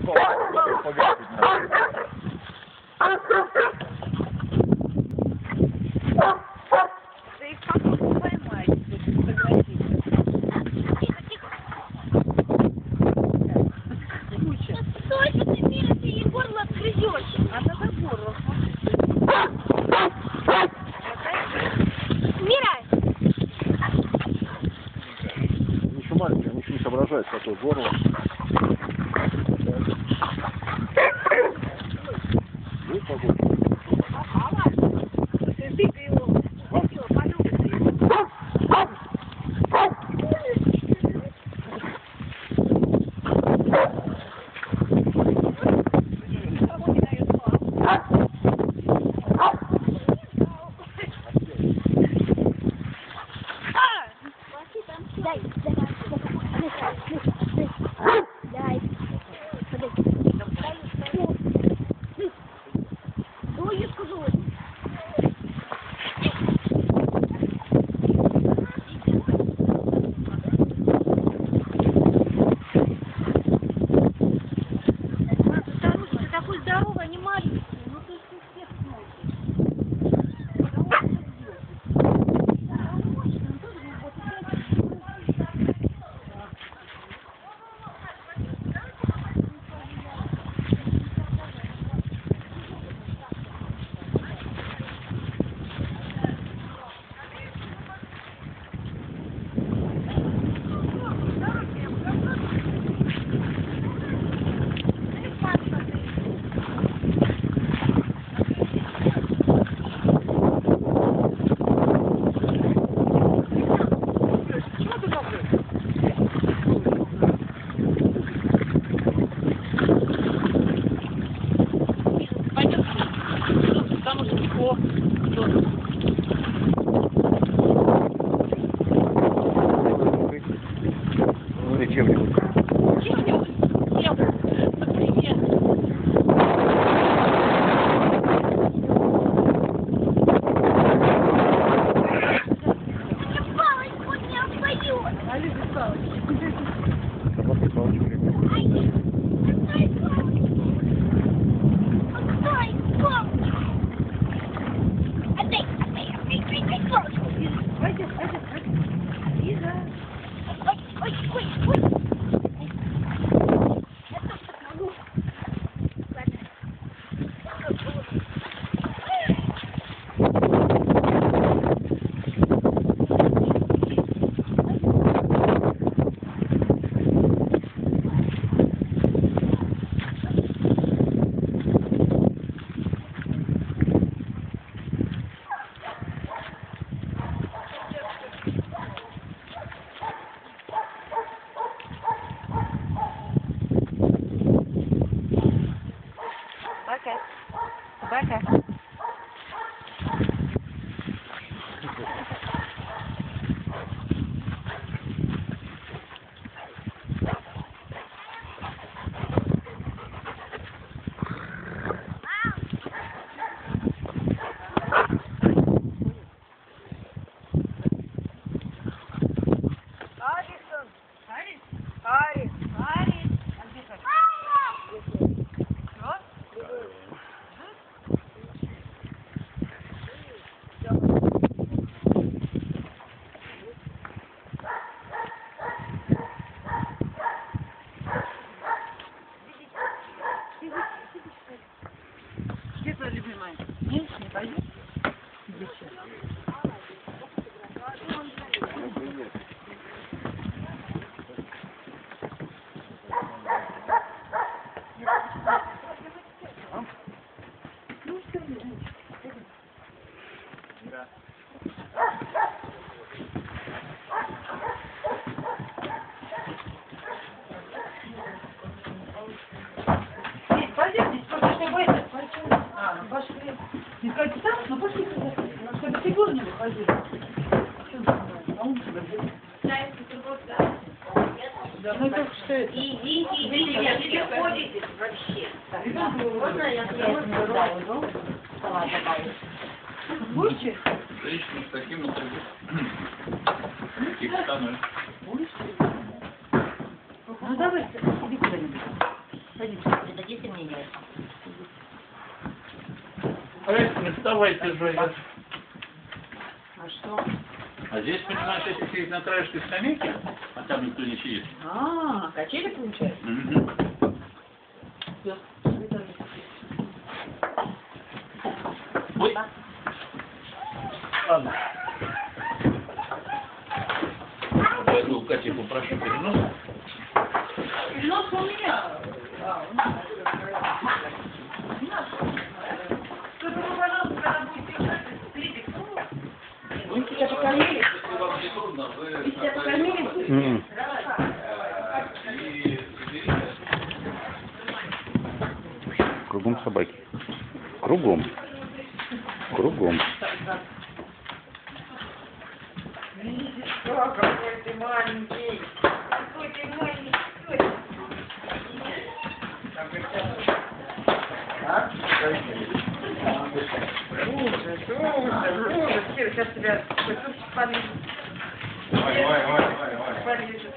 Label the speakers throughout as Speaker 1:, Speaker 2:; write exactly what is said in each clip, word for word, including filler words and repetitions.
Speaker 1: Погасить надо.
Speaker 2: Да их как поймать, фотографировать.
Speaker 3: Стой, Мира, ты ей горло отгрызешь.
Speaker 2: Она за горло.
Speaker 3: Мира!
Speaker 1: Он еще маленький, он еще не соображает, какое горло. Ну, погода.
Speaker 2: Ты его. Все, полюбишь его.
Speaker 3: Дай, дай, дай, дай. Ой, я скажу. Ты такой здоровый, не маленький. Ну ты всех смотришь.
Speaker 1: Ну, или чем-нибудь. Собака палочка.
Speaker 2: Собака. Собака. Арисон. Арис? Арис. Арис. Где твоя любимая? Нет, не пойдешь? Иди сейчас.
Speaker 1: Да.
Speaker 2: Пойдемте, пошли, пойдем. А, ну пошли. Не сказать так, ну пошли. Чтобы фигуры не выходили. А он тебя будет. Да, ну так что это?
Speaker 3: Идите, идите, не переходите вообще. Можно я здорово? Салат добавить.
Speaker 2: Будете?
Speaker 4: Женщина с таким напрягом. И становится.
Speaker 2: Будешь? Ну давай, иди куда-нибудь. Пойдите.
Speaker 4: не вставайте же. я-
Speaker 2: А что?
Speaker 4: А здесь, понимаешь, если сидеть на краешке скамейки, а там никто не сидит.
Speaker 2: А, качели получается?
Speaker 4: Мгм.
Speaker 2: Всё.
Speaker 4: Ой. Ладно. Пойду у Кати попрошу перенос.
Speaker 2: Перенос у меня. А, у меня. Только вы, пожалуйста, когда будете ужать, смотрите, вы тебя покормили?
Speaker 4: Если вам не трудно, вы...
Speaker 2: Вы тебя покормили?
Speaker 1: М.
Speaker 4: И заберите.
Speaker 1: Кругом собаки. Кругом. Кругом.
Speaker 2: Видите, что, какой ты маленький. Какой ты маленький.
Speaker 1: А?
Speaker 2: Ужас, ужас, ужас. Кира, сейчас тебя такой супчик подлежит.
Speaker 4: Ой, ой, ой, ой, ой.
Speaker 2: Подлежит.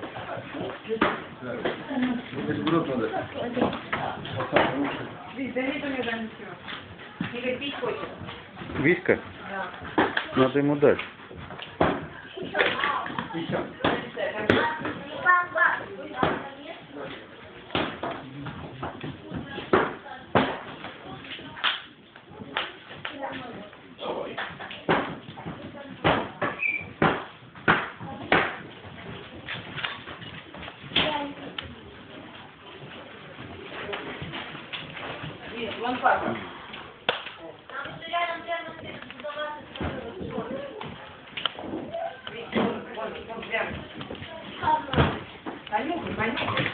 Speaker 2: Вись, да нет у меня там ничего. Игорь пить хочет.
Speaker 1: Виська?
Speaker 2: Да.
Speaker 1: Надо ему дать.
Speaker 4: Давай.
Speaker 2: Вись, вон папа. Вись, вон, вон, вон, прямо. Понюхай, понюхай.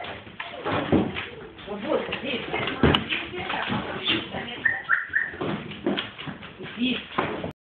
Speaker 2: Вот, вот, здесь. Здесь.